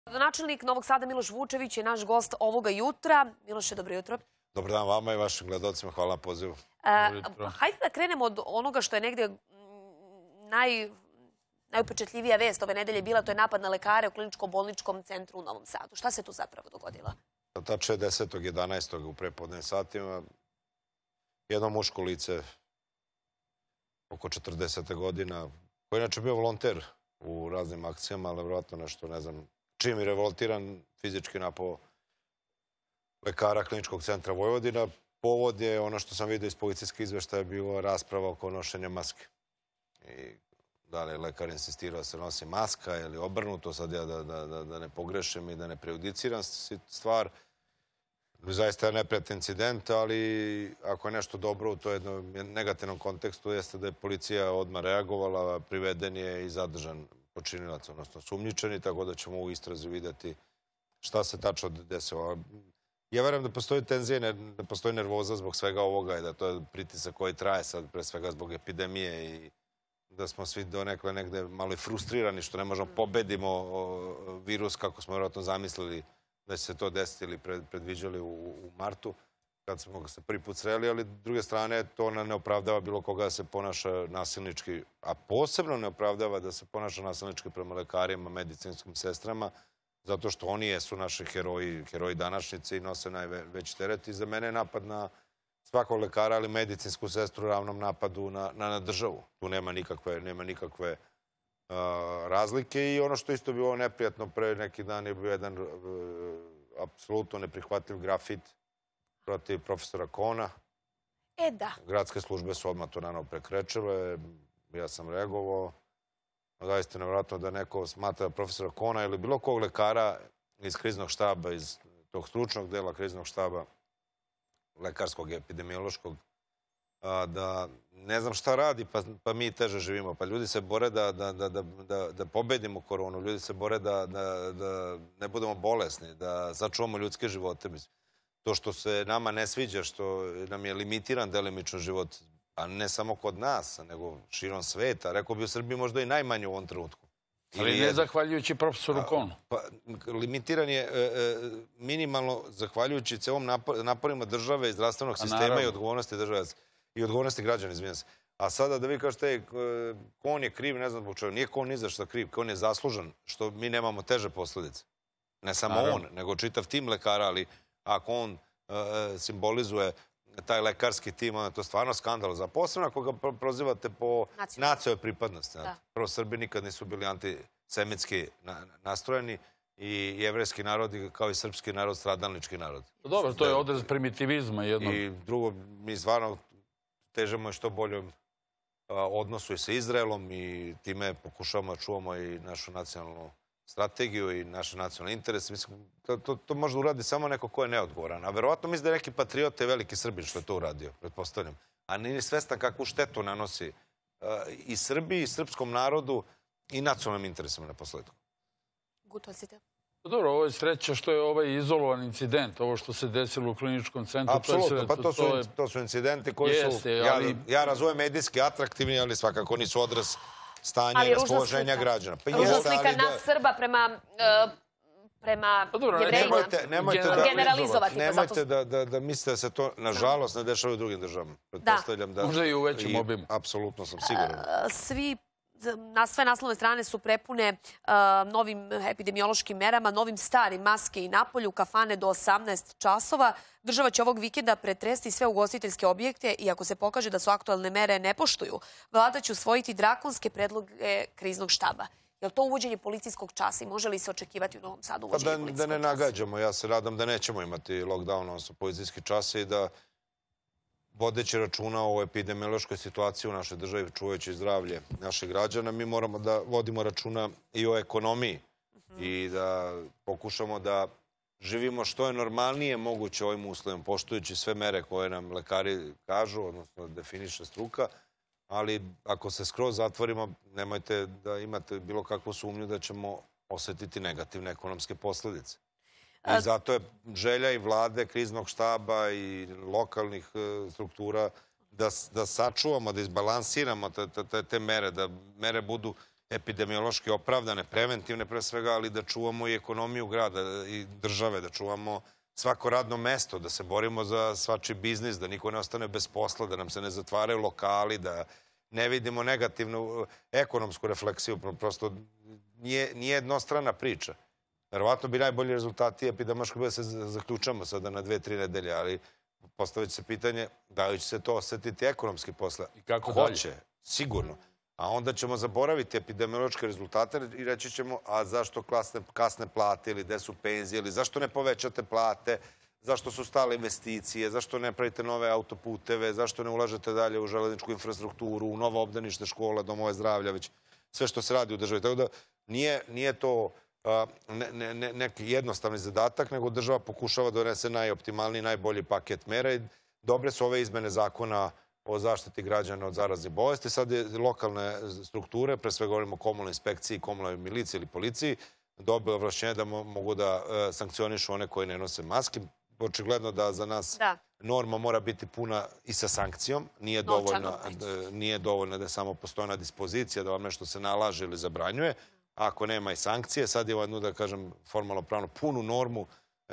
Načelnik Novog Sada Miloš Vučević je naš gost ovoga jutra. Miloše, dobro jutro. Dobar dan vama i vašim gledalcima. Hvala na pozivu. Hajde da krenemo od onoga što je negdje najupečetljivija vest ove nedelje bila, to je napad na lekare u kliničko-bolničkom centru u Novom Sadu. Šta se tu zapravo dogodilo? Tačno je 10.11. u prepodnevnim satima. Jedno muško lice oko 40 godina, koji je inače bio volonter u raznim akcijama, ali vjerojatno nešto, ne znam, čim je revoltiran, fizički napao lekara Kliničkog centra Vojvodina. Povod je ono što sam vidio iz policijske izveštaja, bilo rasprava oko nošenja maske. I da li je lekar insistirao da se nosi maska ili obrnuto, sad ja da ne pogrešim i da ne prejudiciram stvar. Zaista je neprijatan incident, ali ako je nešto dobro u to jednom negativnom kontekstu, jeste da je policija odmah reagovala, priveden je i zadržan počinilac, odnosno sumnjičeni, tako da ćemo u istrazi vidjeti šta se tačno desilo. Ja verujem da postoji tenzija, da postoji nervoza zbog svega ovoga i da to je pritisak koji traje sad, pre svega zbog epidemije i da smo svi donekle negde malo i frustrirani što ne možemo pobedimo virus kako smo vjerojatno zamislili da će se to desiti ili predviđali u martu, kad smo se prvi put sreli, ali s druge strane to ne opravdava bilo koga da se ponaša nasilnički, a posebno ne opravdava da se ponaša nasilnički prema lekarima, medicinskim sestrama, zato što oni jesu naši heroji današnjice i nose najveći teret. I za mene je napad na svakog lekara, ali medicinsku sestru ravnom napadu na državu. Tu nema nikakve razlike i ono što isto bilo neprijatno pre neki dan je bio jedan apsolutno neprihvatljiv grafit protiv profesora Kona. Da. Gradske službe su odmah to naravno prekrečile. Ja sam reagovao. Zaista nevjerojatno da neko smatra profesora Kona ili bilo kog lekara iz kriznog štaba, iz tog stručnog dela kriznog štaba, lekarskog i epidemiološkog, da ne znam šta radi, pa mi teže živimo. Pa ljudi se bore da pobedimo koronu, ljudi se bore da ne budemo bolesni, da sačuvamo ljudske živote. To što se nama ne sviđa, što nam je limitiran delimično život, a ne samo kod nas, nego širom sveta. Rekao bi u Srbiji možda i najmanje u ovom trenutku. Ali ne zahvaljujući profesoru Konu. Limitiran je minimalno zahvaljujući celom naporima države i zdravstvenog sistema i odgovornosti države i odgovornosti građana, izvinjam se. A sada da vi kažete, Kon je kriv, ne znam zbog čega, nije Kon ni za što kriv, Kon je zaslužan što mi nemamo teže posledice. Ne samo on, nego čitav tim lekara, ali ako on simbolizuje taj lekarski tim, onda je to stvarno skandal. Posebno ako ga prozivate po nacionalnoj pripadnosti. Prvo, Srbi nikad nisu bili antisemitski nastrojeni i jevrejski narod, kao i srpski narod, stradalnički narod. Dobro, to je odraz primitivizma jednog. I drugo, mi stvarno težemo i što boljem odnosu i sa Izraelom i time pokušavamo da čuvamo i našu nacionalnu strategiju i naše nacionalne interese. Mislim, to može uradi samo neko ko je neodgovoran. A verovatno mislim da je neki patriot i veliki Srbin što je to uradio, pretpostavljam. A nije svestan kakvu štetu nanosi i Srbiji, i srpskom narodu i nacionalnim interesima na posledku. Gutovcite. Dobro, ovo je sreća što je ovaj izolovan incident, ovo što se desilo u kliničkom centru. Apsolutno, pa to su incidenti koji su, ja razumem, medijski atraktivni, ali svakako nisu odraz stanja i raspoloženja građana. Ružna slika nas Srba prema jevrejima. Generalizovati. Nemojte da mislite da se to, nažalost, ne dešava u drugim državama. Možda i u većem obimu. Apsolutno sam siguran. Sve naslovne strane su prepune novim epidemiološkim merama, novim starim maske i napolju, kafane do 18 časova. Država će ovog vikenda pretresti sve ugostiteljske objekte i ako se pokaže da su aktualne mere ne poštuju, vlada će usvojiti drakonske predloge kriznog štaba. Je li to uvođenje policijskog časa i može li se očekivati u Novom Sadu uvođenje policijskog časa? Da ne nagađamo, ja se nadam da nećemo imati lockdown, odnosno policijski čas i da vodeći računa o epidemiološkoj situaciji u našoj državi, čuvajući zdravlje naših građana, mi moramo da vodimo računa i o ekonomiji i da pokušamo da živimo što je normalnije moguće ovim uslovima, poštujući sve mere koje nam lekari kažu, odnosno definiše struka, ali ako se skroz zatvorimo, nemojte da imate bilo kakvu sumnju da ćemo osetiti negativne ekonomske posledice. I zato je želja i vlade, kriznog štaba i lokalnih struktura da sačuvamo, da izbalansiramo te mere, da mere budu epidemiološki opravdane, preventivne pre svega, ali da čuvamo i ekonomiju grada i države, da čuvamo svako radno mesto, da se borimo za svačiji biznis, da niko ne ostane bez posla, da nam se ne zatvaraju lokali, da ne vidimo negativnu ekonomsku refleksiju. Prosto nije jednostrana priča. Verovatno bi najbolji rezultati epidemiološki bili da se zaključamo sada na 2-3 nedelje, ali postavit se pitanje da li će se to osetiti ekonomski posle. I kako dalje? Hoće, sigurno. A onda ćemo zaboraviti epidemiološke rezultate i reći ćemo, a zašto kasne plate ili gde su penzije, ili zašto ne povećate plate, zašto su stale investicije, zašto ne pravite nove autoputeve, zašto ne ulažete dalje u železničku infrastrukturu, u novo obdanište škola, domove zdravlja, već sve što se radi u državi. Tako da nije to neki jednostavni zadatak, nego država pokušava da donese najoptimalniji, najbolji paket mera i dobre su ove izmene zakona o zaštiti građana od zaraznih bolesti. Sad je lokalne strukture, pre svega govorimo o komunalnoj inspekciji, komunalnoj miliciji ili policiji, dobile ovlašćenje da mogu da sankcionišu one koji ne nose maske. Očigledno da za nas norma mora biti puna i sa sankcijom. Nije dovoljno da samo postoji na dispozicija, da vam nešto se nalaže ili zabranjuje. Ako nema i sankcije, sad je jednu, da kažem, formalno pravno punu normu,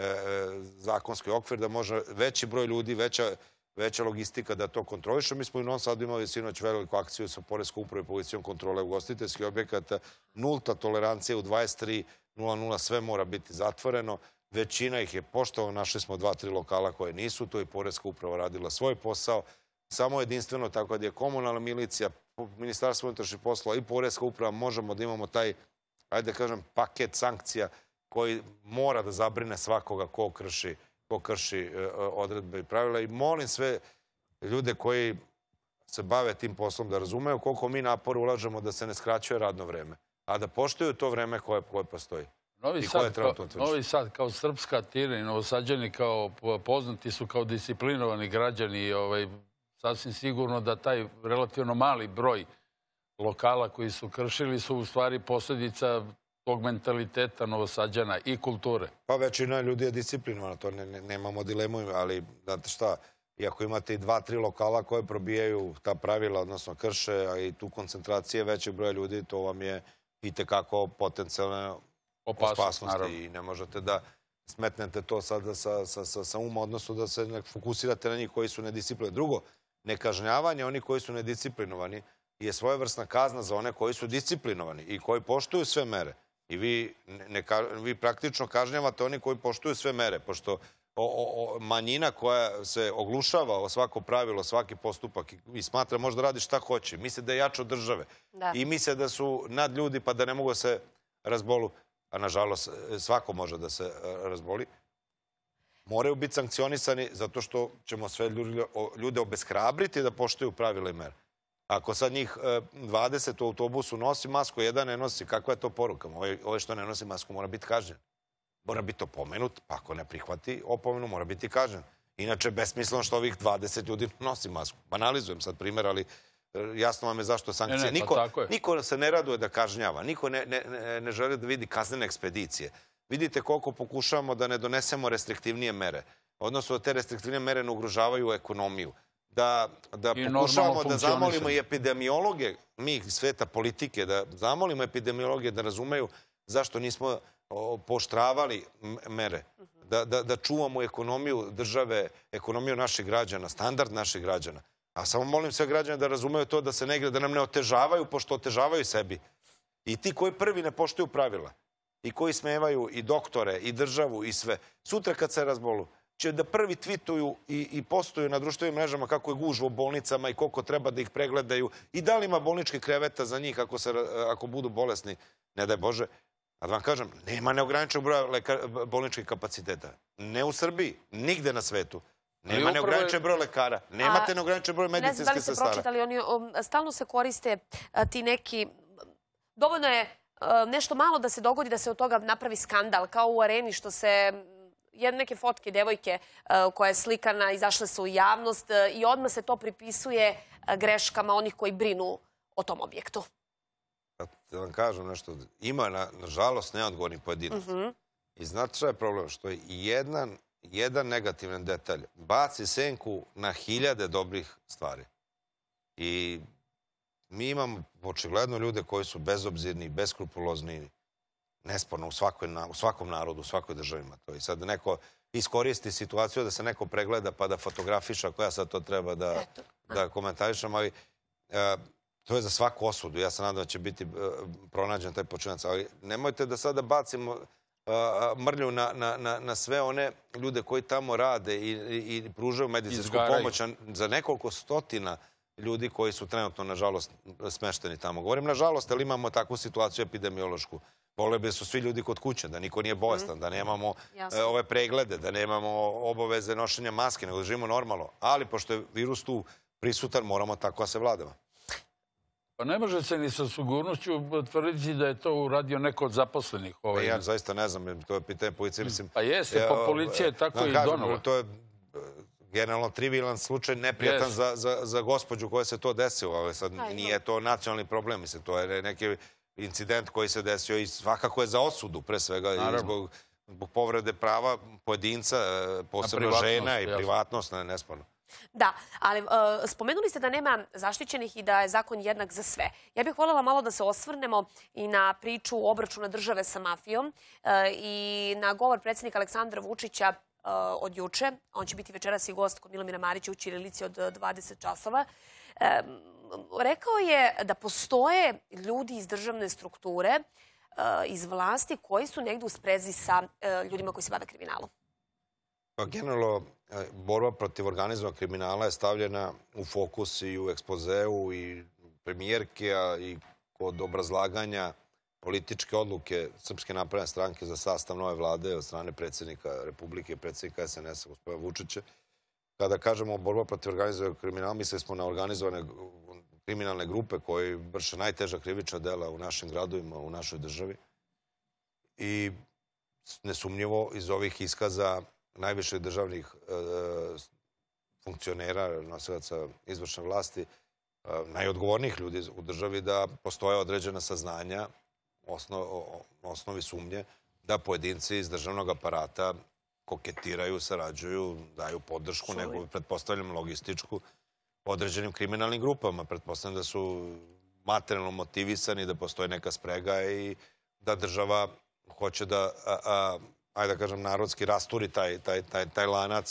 zakonski okvir, da može veći broj ljudi, veća logistika da to kontroliše. Mi smo u Novom Sadu imali sinoć veliku akciju sa Poreskom upravom i policijom kontrole ugostiteljskih objekata. Nulta tolerancija u 23:00, sve mora biti zatvoreno. Većina ih je poštovao, našli smo 2-3 lokala koje nisu, to je Poreska uprava radila svoj posao. Samo jedinstveno, tako da je komunalna milicija, Ministarstvo unutrašnjih poslova i Poreska uprava, možemo da imamo taj, ajde da kažem, paket sankcija koji mora da zabrine svakoga ko krši odredbe i pravila. I molim sve ljude koji se bave tim poslom da razumeju koliko mi napora ulažemo da se ne skraćuje radno vreme, a da poštuju to vreme koje postoji. Novi Sad kao srpska tirana i Novosađani kao poznati su kao disciplinovani građani. Sasvim sigurno da taj relativno mali broj lokala koji su kršili su u stvari posljedica tog mentaliteta Novosađana i kulture. Pa većina ljudi je disciplinovana, to nemamo dilemu, ali znate šta, iako imate i 2-3 lokala koje probijaju ta pravila, odnosno krše, a i tu koncentracije većeg broja ljudi, to vam je i tekako potencijalna opasnosti i ne možete da smetnete to sada sa uma, odnosno da se ne fokusirate na njih koji su nedisciplinovani. Drugo, nekažnjavanje onih koji su nedisciplinovani je svojevrsna kazna za one koji su disciplinovani i koji poštuju sve mere. I vi praktično kažnjavate oni koji poštuju sve mere, pošto manjina koja se oglušava o svako pravilo, svaki postupak i smatra možda radi šta hoće, misle da je jače od države i misle da su nad ljudi pa da ne mogu da se razbolu, a nažalost svako može da se razboli, moraju biti sankcionisani zato što ćemo sve ljude obeshrabriti da poštuju pravila i mere. Ako sad njih 20 u autobusu nosi masku, jedan ne nosi, kakva je to poruka? Ovo što ne nosi masku mora biti kažnjen. Mora biti opomenut, pa ako ne prihvati opomenu, mora biti kažnjen. Inače, besmisleno što ovih 20 ljudi nosi masku. Banalizujem sad primjer, ali jasno vam je zašto sankcije. Niko se ne raduje da kažnjava, niko ne želi da vidi kaznene ekspedicije. Vidite koliko pokušavamo da ne donesemo restriktivnije mere. Odnosno da te restriktivnije mere ne ugrožavaju ekonomiju. Da pokušavamo da zamolimo i epidemiologe, mi iz sveta politike, da zamolimo epidemiologe da razumeju zašto nismo pooštravali mere. Da čuvamo ekonomiju države, ekonomiju naših građana, standard naših građana. A samo molim sve građane da razumeju to da se negre, da nam ne otežavaju, pošto otežavaju sebi. I ti koji prvi ne poštuju pravila i koji smevaju i doktore, i državu, i sve, sutra kad se razbolu, će da prvi tvituju i postuju na društvenim mrežama kako je gužva u bolnicama i koliko treba da ih pregledaju i da li ima bolničkih kreveta za njih ako budu bolesni, ne daj Bože. A da vam kažem, nema neograničenog broja bolničkih kapaciteta. Ne u Srbiji, nigde na svetu. Nema neograničen broj lekara, nemate neograničen broj medicinskih sestara. Ne znam da li ste pročitali, oni stalno se koriste ti neki... Dovoljno je nešto malo da se dogodi, da se od toga napravi skandal, kao u Areni što se... neke fotke devojke koja je slikana, izašle su u javnost i odmah se to pripisuje greškama onih koji brinu o tom objektu. Da vam kažem nešto, ima nažalost neodgovorni pojedinac. I znate šta je problem? Što je jedan negativan detalj baci senku na hiljade dobrih stvari. I mi imamo očigledno ljude koji su bezobzirni, beskrupulozni, nesporno u svakom narodu, u svakoj državi ima to. I sad neko iskoristi situaciju da se neko pregleda pa da fotografiša koja sad to treba da komentarišem, ali to je za svaku osudu. Ja se nadam da će biti pronađen taj počinac. Ali nemojte da sada bacimo mrlju na sve one ljude koji tamo rade i pružaju medicinsku pomoć za nekoliko stotina ljudi koji su trenutno, nažalost, smešteni tamo. Govorim nažalost, ali imamo takvu situaciju epidemiološku. Voleli bi su svi ljudi kod kuće, da niko nije bolestan, da nemamo ove preglede, da nemamo obaveze nošenja maske, nego da živimo normalno. Ali, pošto je virus tu prisutan, moramo tako da se vladamo. Pa ne može se ni sa sigurnošću tvrditi da je to uradio neko od zaposlenih. Ja zaista ne znam, to je pitanje policije. Pa jeste, pa policija je tako i donala. To je generalno trivialan slučaj, neprijatan za gospođu koja se to desilo, ali sad nije to nacionalni problem, mislim, to je neki incident koji se desio i svakako je za osudu, pre svega, zbog povrede prava pojedinca, posebno žena i privatnost, nesporno. Da, ali spomenuli ste da nema zaštićenih i da je zakon jednak za sve. Ja bih voljela malo da se osvrnemo i na priču obračuna države sa mafijom i na govor predsjednika Aleksandra Vučića od juče. On će biti večeras i gost kod Milomira Marića u Ćirilici od 20 časova. Rekao je da postoje ljudi iz državne strukture, iz vlasti, koji su negdje u sprezi sa ljudima koji se bave kriminalom. Generalno, borba protiv organizovanog kriminala je stavljena u fokus i u ekspozeu i premijerke, a i kod obrazlaganja političke odluke Srpske napredne stranke za sastav nove vlade od strane predsjednika Republike i predsjednika SNS-a, gospodina Vučića. Kada kažemo borba protiv organizovanog kriminala, mislili smo na organizovane kriminalne grupe koji vrše najteža krivična dela u našim gradovima, u našoj državi. I nesumnjivo iz ovih iskaza najviših državnih funkcionera, nosilaca izvršne vlasti, najodgovornijih ljudi u državi, da postoje određena saznanja, osnovi sumnje, da pojedinci iz državnog aparata koketiraju, sarađuju, daju podršku, nego pretpostavljam logističku, određenim kriminalnim grupama. Pretpostavljam da su materijalno motivisani, da postoji neka sprega i da država hoće da, ajde da kažem, narodski rasturi taj lanac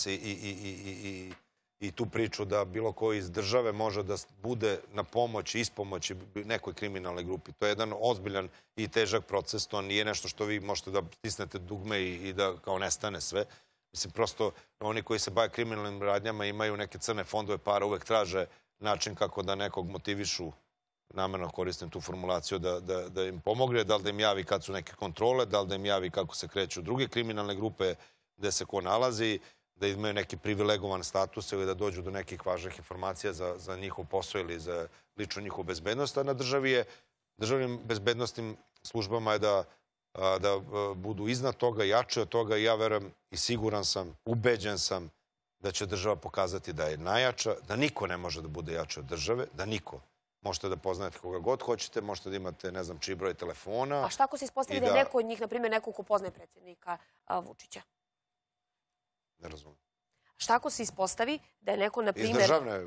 i tu priču da bilo ko iz države može da bude na pomoć i ispomoći nekoj kriminalnoj grupi. To je jedan ozbiljan i težak proces. To nije nešto što vi možete da stisnete dugme i da kao nestane sve. Mislim, prosto oni koji se bave kriminalnim radnjama imaju neke crne fondove para, uvek traže način kako da nekog motivišu, namerno koristim tu formulaciju, da im pomogne, da li da im javi kad su neke kontrole, da li da im javi kako se kreću druge kriminalne grupe, gde se ko nalazi, da imaju neki privilegovan status ili da dođu do nekih važnih informacija za njihov posao ili za ličnu njihovu bezbednost. A na državnim bezbednostnim službama je da budu iznad toga, jače od toga. Ja verujem i siguran sam, ubeđen sam da će država pokazati da je najjača, da niko ne može da bude jači od države, da niko. Možete da poznate koga god hoćete, možete da imate ne znam čiji broj telefona. A šta ako se ispostavi da je neko od njih, na primjer, neko ko poznaje predsjednika Vučića? Ne razumijem. Šta ako se ispostavi da je neko, na primjer... Iz državne?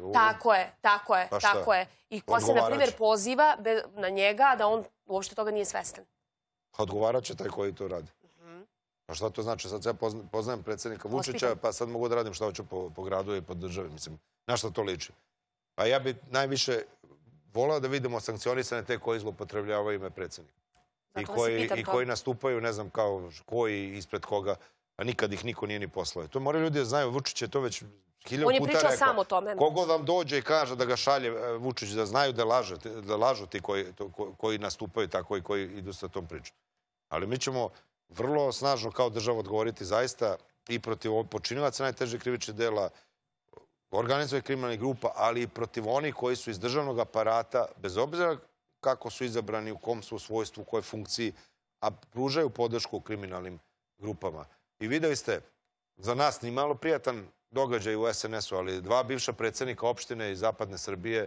Tako je. I ko se, na primjer, poziva na njega, da on uopšte toga nije svestan? Odgovarat će taj koji to radi. Pa šta to znači? Sad ja poznajem predsjednika Vučića, pa sad mogu da radim šta hoću po gradu i po državi. Mislim, na šta to liči? Pa ja bi najviše volao da vidimo sankcionisane te koji zloupotrebljavaju ime predsjednika. I koji nastupaju, ne znam kao koji ispred koga, a nikad ih niko nije ni poslao. To moraju ljudi da znaju, Vučić je to već 1000 puta rekao. On je pričao sam o tome. Kogo vam dođe i kaže da ga šalje Vučić, da znaju da lažu ti koji nastupaju tako i koji idu sa tom pričom. Ali mi ćemo vrlo snažno kao država odgovoriti zaista i protiv počinilaca najtežih krivičnih dela, organizovanih kriminalnih grupa, ali i protiv onih koji su iz državnog aparata, bez obzira kako su izabrani, u kom su svojstvu, u kojoj funkciji, a pružaju podršku kriminalnim grupama. I videli ste, za nas ni malo prijatan događaj u SNS-u, ali 2 bivša predsjednika opštine iz zapadne Srbije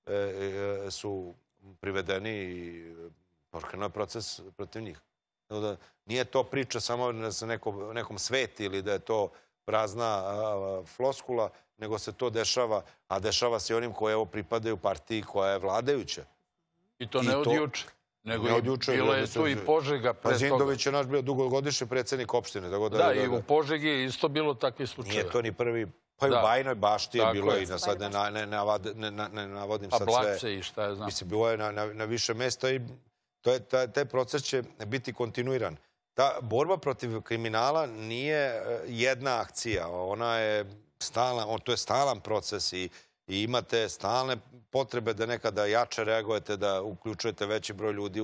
su privedeni i pokrenuo je proces protiv njih. Nije to priča samo da se nekom sveti ili da je to prazna floskula, nego se to dešava, a dešava se i onim koji pripadaju partiji koja je vladajuća. I to ne od juče. Nego bilo je tu i Požega pre toga. Zindović je naš bio dugogodišnji predsjednik opštine. Da, i u Požegi je isto bilo takvi slučajeva. Nije to ni prvi, pa i u Bajnoj Bašti je bilo i sad ne navodim sad sve. Pa Blace i šta je znam. Mislim, bilo je na više mjesta i taj proces će biti kontinuiran. Ta borba protiv kriminala nije jedna akcija, ona je stalan, to je stalan proces i imate stalne potrebe da nekada jače reagujete, da uključujete veći broj ljudi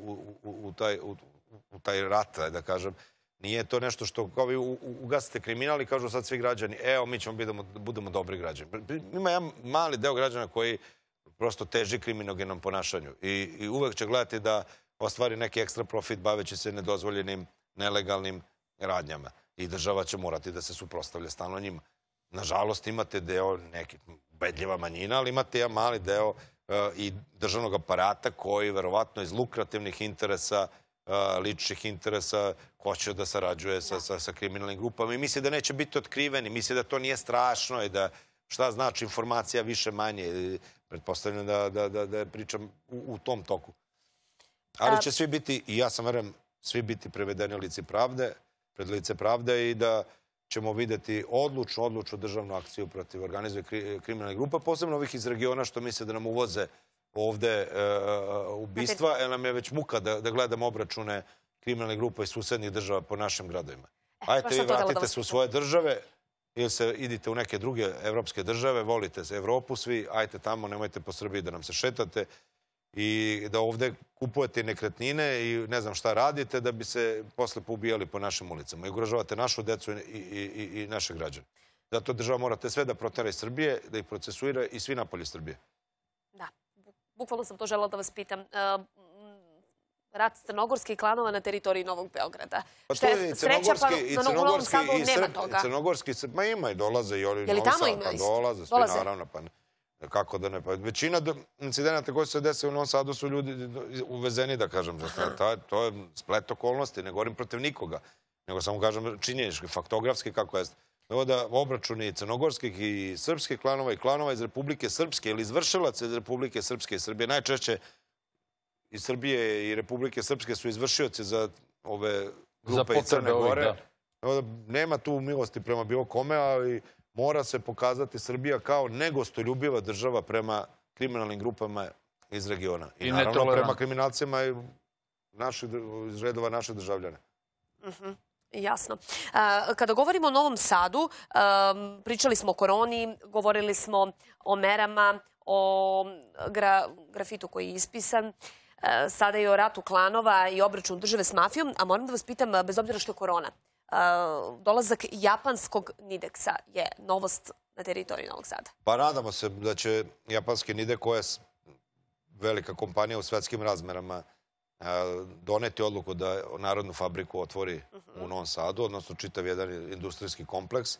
u taj rat, da kažem. Nije to nešto što kao vi ugasite kriminal i kažu sad svi građani, evo mi ćemo da budemo dobri građani. Ima jedan mali deo građana koji prosto teži kriminogenom ponašanju i uvek će gledati da ostvari neki ekstra profit baveći se nedozvoljenim, nelegalnim radnjama. I država će morati da se suprotstavlja stalno njima. Nažalost, imate deo, neki bedljiva manjina, ali imate jedan mali deo i državnog aparata koji verovatno iz lukrativnih interesa, ličnih interesa, hoće da sarađuje sa kriminalnim grupama i misli da neće biti otkriveni, misli da to nije strašno i da šta znači informacija više manje. Pretpostavljam da pričam u tom toku. Ali će svi biti, i ja sam verujem, svi biti prevedeni pred lice pravde i da ćemo vidjeti odlučnu državnu akciju protiv organizovanih kriminalnih grupa, posebno ovih iz regiona što misle da nam uvoze ovde ubistva, jer nam je već muka da gledamo obračune kriminalnih grupa iz susednih država po našim gradovima. Ajte vi vratite se u svoje države ili idite u neke druge evropske države, volite se Evropu svi, ajte tamo, nemojte po Srbiji da nam se šetate i da ovde kupujete nekretnine i ne znam šta radite da bi se posle poubijali po našim ulicama i ugrožavate našu decu i naše građane. Zato država morate sve da protera iz Srbije, da ih procesuira i svi napolje Srbije. Da, bukvalno sam to želela da vas pitam. Rat crnogorskih klanova na teritoriji Novog Beograda. Pa to je i crnogorski i crnogorski, ma ima i dolaze i oni Novi Sad, pa dolaze, svi naravno, pa kako da ne, pa većina incidenata koji se dese u Novom Sadu su ljudi uvezeni, da kažem, to je splet okolnosti, ne govorim protiv nikoga, nego samo kažem činjenički, faktografski kako jeste. Evo da obračuni crnogorskih i srpskih klanova i klanova iz Republike Srpske ili izvršilaca iz Republike Srpske i Srbije, najčešće iz Srbije i Republike Srpske su izvršioci za ove grupe iz Crne Gore. Nema tu milosti prema bilo kome, ali mora se pokazati Srbija kao negostoljubiva država prema kriminalnim grupama iz regiona. I naravno prema kriminalcima iz redova naših državljana. Jasno. Kada govorimo o Novom Sadu, pričali smo o koroni, govorili smo o merama, o grafitu koji je ispisan, sada i o ratu klanova i obračun države s mafijom, a moram da vas pitam, bez obzira što je korona, dolazak japanskog Nideksa je novost na teritoriji Novog Sada. Pa nadamo se da će japanski Nidek, koja je velika kompanija u svetskim razmerama, doneti odluku da narodnu fabriku otvori u Novom Sadu, odnosno čitav jedan industrijski kompleks.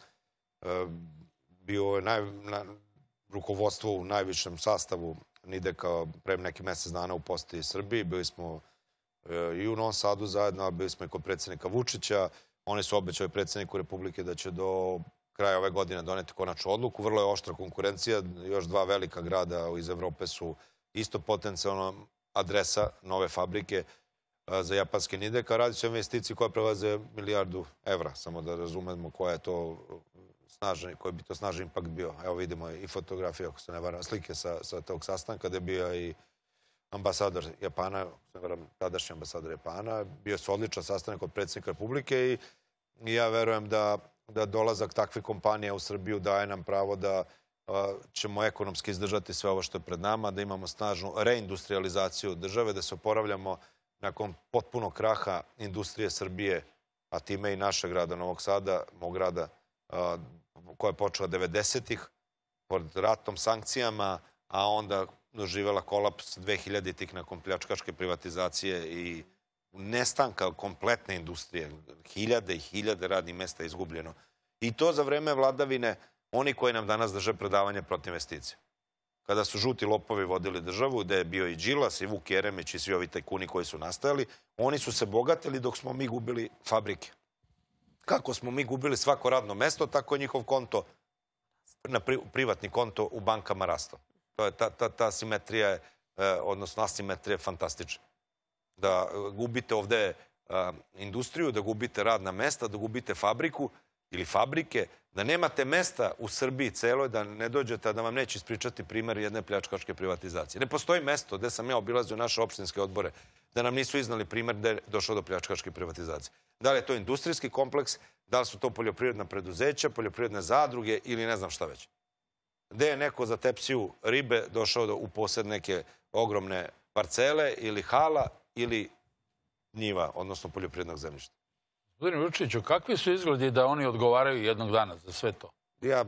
Bio je rukovodstvo u najvišem sastavu Nideka pre neki mjesec dana u poseti Srbiji. Bili smo i u Novom Sadu zajedno, bili smo i kod predsjednika Vučića. Oni su obećali predsjedniku Republike da će do kraja ove godine doneti konačnu odluku. Vrlo je oštra konkurencija. Još dva velika grada iz Evrope su isto potencijalno adresa nove fabrike za japanski Nidek. Radi se o investiciji koja prelaze €1.000.000.000, samo da razumemo koja je to snažan, koji bi to snažan impakt bio. Evo vidimo i fotografije, ako se ne varam, slike sa tog sastanka, gde je bio i ambasador Japana, tadašnji ambasador Japana. Bio su odličan sastanak od predsjednika Republike i ja verujem da dolazak takvih kompanija u Srbiju daje nam pravo da ćemo ekonomski izdržati sve ovo što je pred nama, da imamo snažnu reindustrializaciju države, da se oporavljamo nakon potpunog kraha industrije Srbije, a time i našeg grada Novog Sada, mog grada, koja je počela 90-ih pod ratom, sankcijama, a onda doživjela kolaps 2000-ih nakon pljačkaške privatizacije i nestanka kompletne industrije. Hiljade i hiljade radnih mesta izgubljeno. I to za vreme vladavine oni koji nam danas drže predavanje protiv investicija. Kada su žuti lopovi vodili državu, gde je bio i Đilas, i Vuk Jeremić i svi ovi tajkuni koji su nastajali, oni su se bogatili dok smo mi gubili fabrike. Kako smo mi gubili svako radno mesto, tako je njihov konto, privatni konto u bankama rastao. Ta simetrija, odnosno asimetrija je fantastična. Da gubite ovde industriju, da gubite radna mesta, da gubite fabriku ili fabrike, da nemate mesta u Srbiji celoj, da ne dođete, da vam neće ispričati primer jedne pljačkaške privatizacije. Ne postoji mesto gde sam ja obilazio naše opštinske odbore, da nam nisu iznali primer da je došlo do pljačkaške privatizacije. Da li je to industrijski kompleks, da li su to poljoprivredna preduzeća, poljoprivredne zadruge ili ne znam šta već. Gde je neko za tepsiju ribe došao u posed neke ogromne parcele ili hala ili njiva, odnosno poljoprivrednog zemljišta. Gospodine Vučiću, kakvi su izgledi da oni odgovaraju jednog dana za sve to? Ja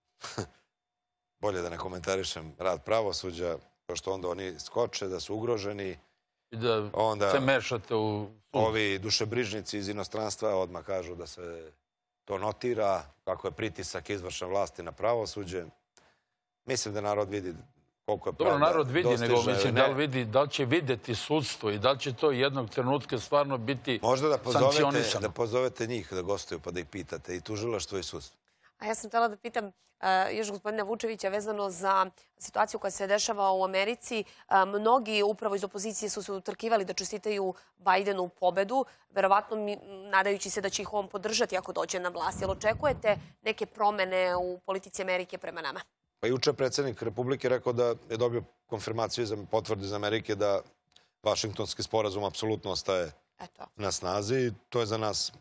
bolje da ne komentarišem rad pravosuđa, pošto onda oni skoče da su ugroženi. I da se mešate u... Ovi dušebrižnici iz inostranstva odmah kažu da se to notira, kako je pritisak izvršne vlasti na pravosuđe. Mislim da narod vidi koliko je pravda dostižna. Dobro, narod vidi, nego mislim da li će videti sudstvo i da li će to jednog trenutka stvarno biti sankcionisano. Možda da pozovete njih da gostuju pa da ih pitate i tužilaštvo i sudstvo. A ja sam htjela da pitam još gospodina Vučevića vezano za situaciju koja se dešava u Americi. Mnogi upravo iz opozicije su se utrkivali da čestitaju Bajdenu pobedu, verovatno nadajući se da će ih on podržati ako dođe na vlast. Jel očekujete neke promene u politici Amerike prema nama? Pa juče je predsjednik Republike rekao da je dobio konfirmaciju za potvrdu iz Amerike da Vašingtonski sporazum apsolutno ostaje na snazi. To je za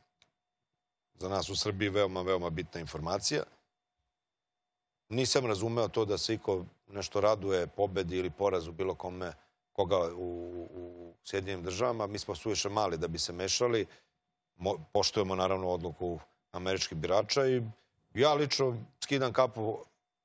nas u Srbiji veoma bitna informacija. Nisam razumeo to da se iko nešto raduje pobedi ili porazu bilo koga u Sjedinjenim državama. Mi smo suviše mali da bi se mešali. Poštujemo naravno odluku američkih birača i ja lično skidam kapu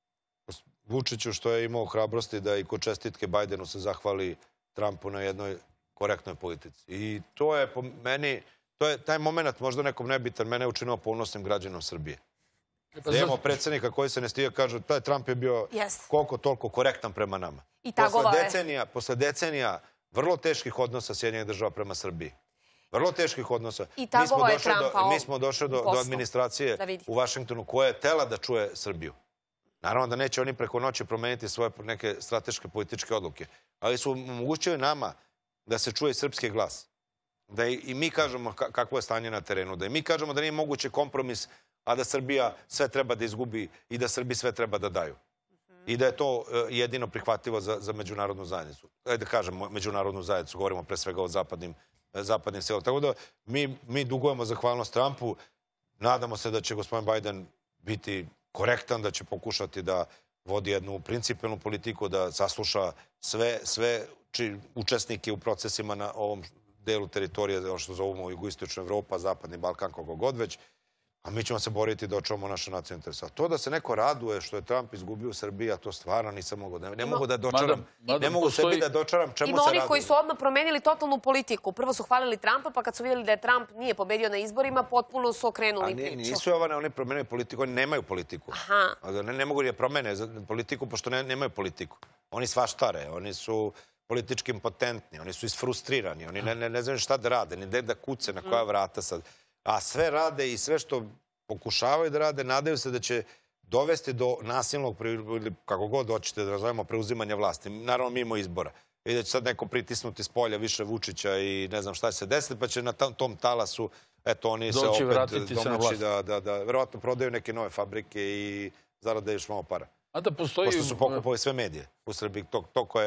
Vučiću što je imao hrabrosti da i kod čestitke Bajdenu se zahvali Trumpu na jednoj korektnoj politici. I to je po meni, taj moment možda nekom nebitan, mene je učinio ponosnim građanom Srbije. Da imamo predsjednika koji se ne stije, kažu, taj Trump je bio koliko toliko korektan prema nama. Posle decenija vrlo teških odnosa Sjedinjenih država prema Srbiji. Vrlo teških odnosa. Mi smo došli do administracije u Vašingtonu koja je htela da čuje Srbiju. Naravno da neće oni preko noći promeniti svoje neke strateške političke odluke, ali su omogućili nama da se čuje srpski glas. Da i mi kažemo kakvo je stanje na terenu, da i mi kažemo da nije moguće kompromis, a da Srbija sve treba da izgubi i da Srbi sve treba da daju. I da je to jedino prihvatljivo za međunarodnu zajednicu. Da kažemo međunarodnu zajednicu, govorimo pre svega o zapadnim silama. Tako da mi dugujemo zahvalnost Trumpu, nadamo se da će gospodin Bajden biti korektan, da će pokušati da vodi jednu principijelnu politiku, da sasluša sve učesnike u procesima na ovom delu teritorije, ono što zovemo jugoistočna Evropa, Zapadni Balkan, koga god već, a mi ćemo se boriti da očuvamo naše nacionalne interese. A to da se neko raduje što je Trump izgubio Srbiju, to stvarno nisam mogao. Ne mogu da dočaram, ne mogu sebi da dočaram čemu se raduje. Ima onih koji su odmah promenili totalnu politiku. Prvo su hvalili Trumpa, pa kad su vidjeli da je Trump nije pobedio na izborima, potpuno su okrenuli priču. Nisu oni promenili politiku, oni nemaju politiku. Ne mogu da promene politiku, pošto nemaju politiku. Oni svaštare, oni su politički impotentni, oni su isfrustrirani, oni ne znaju šta da rade, ni gde da kuce, na koja vrata sad. A sve rade i sve što pokušavaju da rade, nadaju se da će dovesti do nasilnog, ili kako god hoćete da nazovemo, preuzimanja vlasti. Naravno, mimo izbora. I da će sad neko pritisnuti s polja više Vučića i ne znam šta će se desiti, pa će na tom talasu, eto, oni se opet domoći da verovatno prodaju neke nove fabrike i zarade još malo para. Pošto su pokupovali sve medije u Srbiji. Toko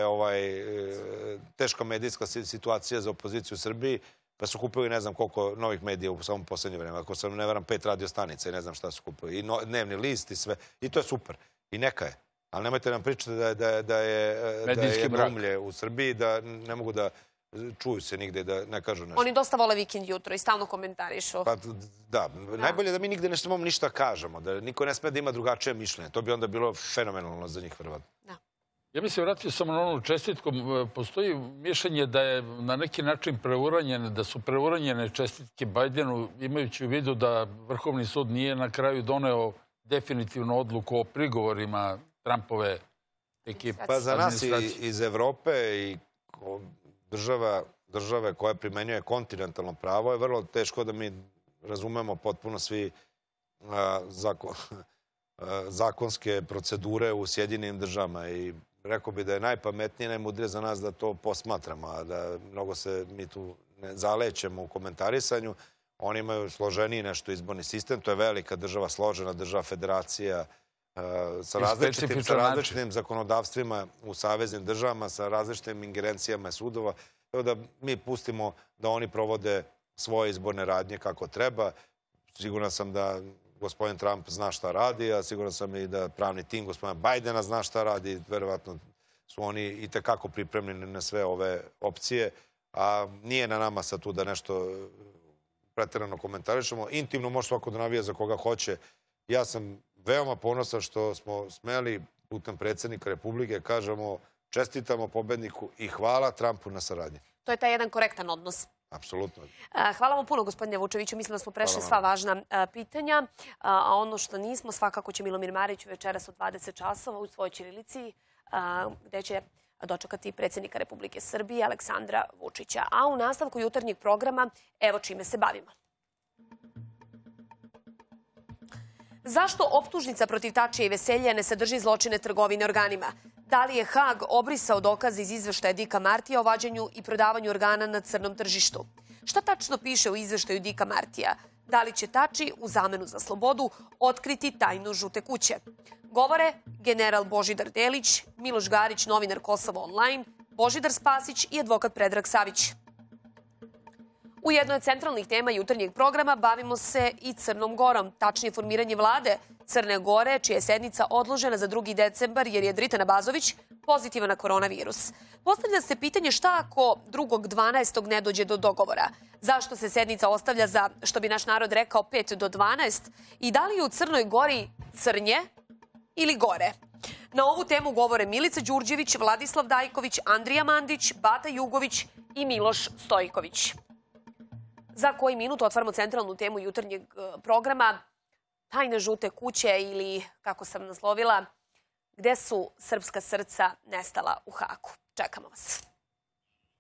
je teška medijska situacija za opoziciju u Srbiji, pa su kupili ne znam koliko novih medija u samom poslednje vreme. Ako sam ne veram 5 radio stanica i ne znam šta su kupili. I dnevni list i sve. I to je super. I neka je. Ali nemojte nam pričati da je jedno umlje u Srbiji, da ne mogu da čuju se nigde, da ne kažu nešto. Oni dosta vole Vikend jutro i stalno komentarišu. Pa da, najbolje da mi nigde nešto ništa kažemo, da niko ne sme da ima drugačije mišljenje. To bi onda bilo fenomenalno za njih, verovatno. Ja bih se vratio samo na onu čestitku. Postoji mišljenje da je na neki način preuranjene, da su preuranjene čestitke Bajdenu, imajući u vidu da Vrhovni sud nije na kraju doneo definitivnu odluku o prigovorima Trumpove ekipe. Pa za nas iz Evrope i države koja primenjuje kontinentalno pravo je vrlo teško da mi razumemo potpuno svi zakonske procedure u Sjedinjenim državama i rekao bi da je najpametnije, najmudrije za nas da to posmatramo, a da mnogo se mi tu ne zalećemo u komentarisanju. Oni imaju složeniji nešto izborni sistem, to je velika država, složena država, federacija, sa različitim zakonodavstvima u saveznim državama, sa različitim ingerencijama sudova. Evo da mi pustimo da oni provode svoje izborne radnje kako treba. Siguran sam da gospodin Trump zna šta radi, a siguran sam i da pravni tim gospodina Bajdena zna šta radi. Verovatno su oni i tekako pripremljeni na sve ove opcije, a nije na nama sad tu da nešto preterano komentarišemo. Intimno može svako da navija za koga hoće. Ja sam veoma ponosan što smo smeli putem predsjednika Republike kažemo čestitamo pobedniku i hvala Trumpu na saradnji. To je taj jedan korektan odnos. Apsolutno. Hvala vam puno, gospodine Vučeviću. Mislim da smo prešli sva važna pitanja. A ono što nismo, svakako će Milomir Marić večeras od 20 časova u svojoj ćirilici, gde će dočekati predsjednika Republike Srbije Aleksandra Vučića. A u nastavku jutarnjeg programa, evo čime se bavimo. Zašto optužnica protiv Tačija i Veselja ne sadrži zločine trgovine organima? Da li je Hag obrisao dokaze iz izveštaja Dika Martija o vađenju i prodavanju organa na crnom tržištu? Šta tačno piše u izveštaju Dika Martija? Da li će Tači u zamenu za slobodu otkriti tajnu žute kuće? Govore general Božidar Delić, Miloš Garić, novinar Kosovo online, Božidar Spasić i advokat Predrag Savić. U jednoj od centralnih tema jutarnjeg programa bavimo se i Crnom Gorom, tačnije formiranje vlade Crne Gore, čija je sednica odložena za 2. decembar jer je Dritana Bazović pozitivan na koronavirus. Postavlja se pitanje šta ako 2.12. ne dođe do dogovora? Zašto se sednica ostavlja za, što bi naš narod rekao, 5 do 12? I da li je u Crnoj Gori crnje ili gore? Na ovu temu govore Milica Đurđević, Vladislav Dajković, Andrija Mandić, Bata Jugović i Miloš Stojković. Za koji minut otvaramo centralnu temu jutarnjeg programa, tajne žute kuće ili, kako sam naslovila, gde su srpska srca nestala u Hagu. Čekamo vas.